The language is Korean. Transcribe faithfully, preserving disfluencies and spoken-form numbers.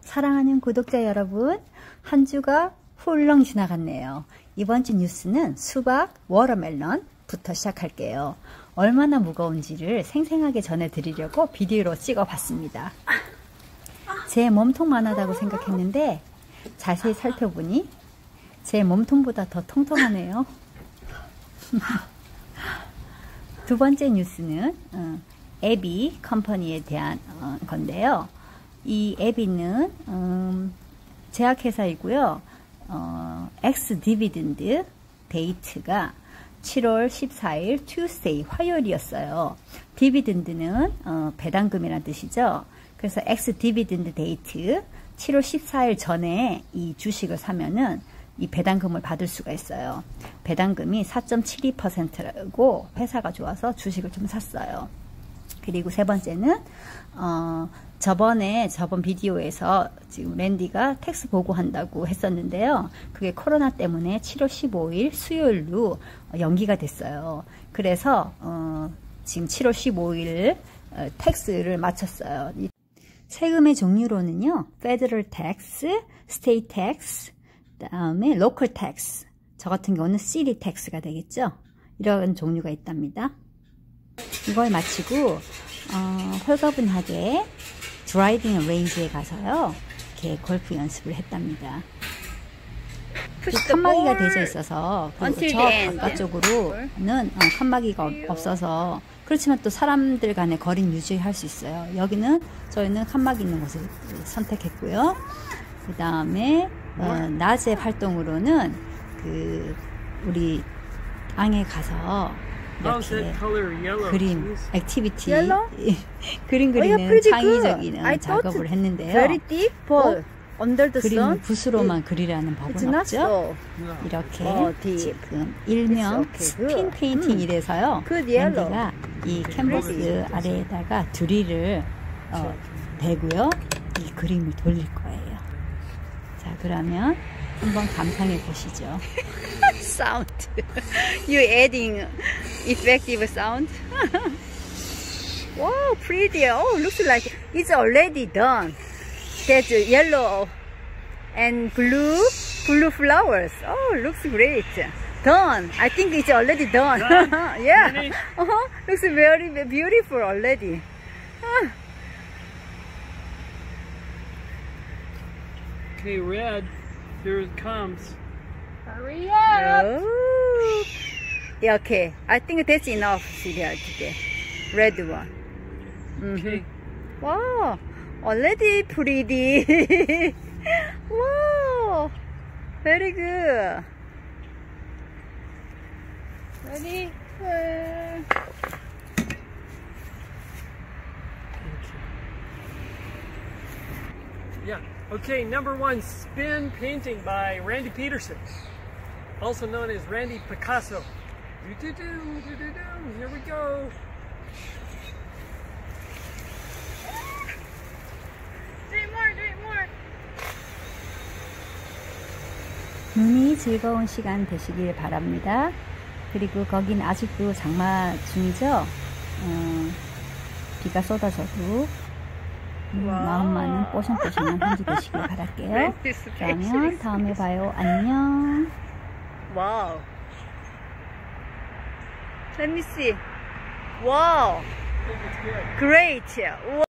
사랑하는 구독자 여러분, 한 주가 훌렁 지나갔네요. 이번 주 뉴스는 수박, 워터멜론부터 시작할게요. 얼마나 무거운지를 생생하게 전해드리려고 비디오로 찍어봤습니다. 제 몸통만 하다고 생각했는데 자세히 살펴보니 제 몸통보다 더 통통하네요. 두 번째 뉴스는 어, 에비 컴퍼니에 대한 어, 건데요. 이 에비는 음, 제약회사이고요. 어, 엑스 디비던드 데이트가 칠월 십사일 Tuesday 화요일이었어요. 디비던드는 어, 배당금이라는 뜻이죠. 그래서 엑스 디비던드 데이트 칠월 십사일 전에 이 주식을 사면은 이 배당금을 받을 수가 있어요. 배당금이 사 점 칠이 퍼센트라고 회사가 좋아서 주식을 좀 샀어요. 그리고 세 번째는 어, 저번에 저번 비디오에서 지금 랜디가 텍스 보고한다고 했었는데요. 그게 코로나 때문에 칠월 십오일 수요일로 연기가 됐어요. 그래서 어, 지금 칠월 십오일 어, 텍스를 마쳤어요. 이 세금의 종류로는요, 페더럴 텍스, 스테이트 텍스, 다음에 로컬 텍스, 저 같은 경우는 시티 텍스가 되겠죠. 이런 종류가 있답니다. 이걸 마치고 어, 홀가분하게 드라이빙 레인지에 가서요, 이렇게 골프 연습을 했답니다. 그 칸막이가 되어 있어서 그 저 바깥쪽으로는 어, 칸막이가 없어서, 그렇지만 또 사람들 간의 거리는 유지할 수 있어요. 여기는 저희는 칸막이 있는 곳을 선택했고요. 그 다음에 어, 낮에 활동으로는 그 우리 땅에 가서 이렇게 그림, 액티비티, 그림 그리는 창의적인 작업을 했는데요. 꼭 그림 붓으로만 그리라는 법은 없죠. 이렇게 지금 일명 스핀 페인팅이라서요. 랜디가 이 캔버스 아래에다가 드릴을 어, 대고요, 이 그림을 돌릴 거예요. 자, 그러면 한번 감상해 보시죠. Sound. You adding effective sound. Wow, pretty. Oh, looks like it's already done. There's yellow and blue, blue flowers. Oh, looks great. Done. I think it's already done. done? Yeah. Really? Uh-huh. Looks very beautiful already. Ah. Okay, red. Here it comes. Hurry up! Oh. Yeah, okay. I think that's enough, Celia, today. Red one. Mm-hmm. Okay. Wow. Already pretty. Wow. Very good. Ready? Okay. Yeah. Okay, number one, Spin Painting by Randy Peterson, also known as Randy Picasso. Do, do, do, do, do, do. Here we go. Do it more, do it more. 눈이 즐거운 시간 되시길 바랍니다. 그리고 거긴 아직도 장마 중이죠. 어, 비가 쏟아져도 음, 마음만은 뽀송뽀송한 한 주 되시길 바랄게요. 그러면 다음에 봐요. 안녕. Wow. Let me see. Wow. I think it's good. Great.